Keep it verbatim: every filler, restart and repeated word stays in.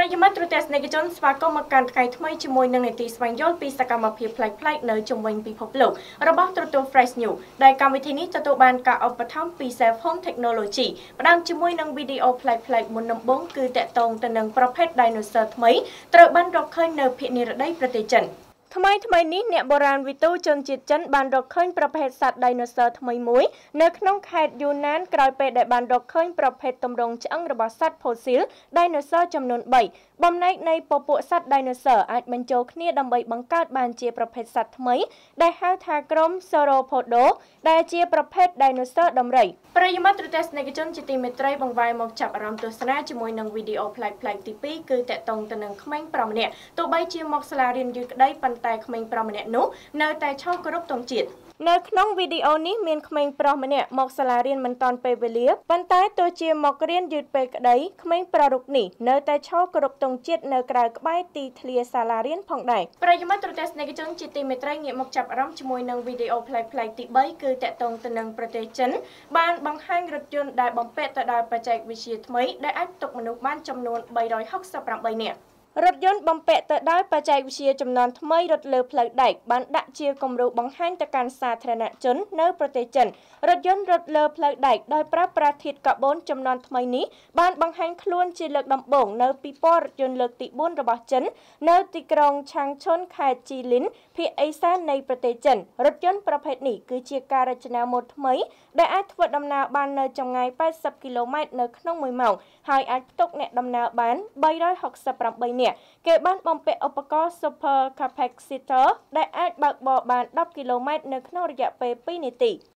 ប្រិយមិត្តទូទាំងស្នេហ៍ជនស្វាគមន៍មកកាន់ថ្ងៃថ្មីជាមួយនឹងនីតិស្វែងយល់ពីសកម្មភាពប្លែកៗនៅជុំវិញពិភពលោករបស់ទូទាំង Fresh News ដែលកម្មវិធីនេះទទួលបានការឧបត្ថម្ភពី Safe Home Technology ផ្ដើមជាមួយនឹងវីដេអូប្លែកៗមុនដំបូងគឺតាក់ទងទៅនឹងប្រភេទ Dinosaur ថ្មីត្រូវបានរកឃើញនៅភាគនិរតីប្រទេសចិនថ្មីថ្មីនេះអ្នកបុរាណវិទូជនជាតិចិនបានរកឃើញប្រភេទសត្វ Dinosaur ថ្មីមួយនៅក្នុងខេត្តយូណានក្រោយពេលដែលបានរកឃើញប្រភេទទម្រង់ឆ្អឹងរបស់សត្វ Fossil Dinosaur ចំនួនបីបំណែកនៃពពួកសត្វ Dinosaur អាចបញ្ចូលគ្នាដើម្បីបង្កើតបានជាប្រភេទសត្វថ្មីដែលហៅថាក្រុម Sauropoda ដែលជាប្រភេទ Dinosaur ដំរីប្រិយមិត្តទូទាំងស្នេហ៍ជនជាទីមេត្រីបង្វែរមកចាប់អារម្មណ៍ទស្សនាជាមួយនឹងវីដេអូប្លែកៗទីពីរគឺតាក់ទងទៅនឹងក្មេងប្រុសម្នាក់ទោះបីជាមកសាលារៀនយឺតក្តីប៉ុន្តែក្មេងប្រុសម្នាក់នោះនៅតែឈរគោរពទង់ជាតិនៅក្នុងវីដេអូនេះមានក្មេងប្រុសម្នាក់មកសាលារៀនមិនទាន់ពេលវេលាប៉ុន្តែទោះជាមករៀនយឺតពេកក្តីក្មេងប្រុសរូបនេះនៅតែឈរគោរពទង់ជាតិនៅក្រៅក្បែរទីធ្លាសាលារៀនផងដែរប្រិយមិត្តទូទាំងស្នេហ៍ជនជាទីមេត្រីងាកមកចាប់អារម្មណ៍ជាមួយនឹងវីដេអូប្លែកៗទីបីគឺតាក់ទងទៅនឹងប្រទេសចិនបានបង្ហាញរថយន្តដែលបំពាក់ទៅដោយបច្ចេកវិទ្យាថ្មីដែលអាចផ្ទុកមនុស្សបានចំនួនបីរយហុកសិបប្រាំបីនាក់រថយន្តបំពាក់ទៅដោយបច្ចេកវិទ្យាចំនួនថ្មីរត់លើផ្លូវដែកបានដាក់ជាគំរូបង្ហាញទៅកាន់សាធារណជននៅប្រទេសចិនរថយន្តរត់លើផ្លូវដែកដោយប្រើប្រាស់ធាតុកាបូនចំនួនថ្មីនេះបានបង្ហាញខ្លួនជាលើកដំបូងនៅពិព័រណ៍រថយន្តលើកទីបួនរបស់ចិននៅទីក្រុងឆាងឈុនខេត្តជីលីនភាគឦសាននៃប្រទេសចិនរថយន្តប្រភេទនេះគឺជាការរចនាម៉ូដថ្មីដែលអាចធ្វើដំណើរបាននៅចម្ងាយប៉ែតសិបគីឡូម៉ែត្រនៅក្នុងមួយម៉ោងហើយអាចផ្ទុកអ្នកដំណើរបានបីរយហុកសិបប្រាំបីនាក់គេបានបំពាក់ឧបករណ៍ Super Capacitor ដែលអាចបើកបរបានដប់គីឡូម៉ែត្រនៅក្នុងរយៈពេលពីរនាទី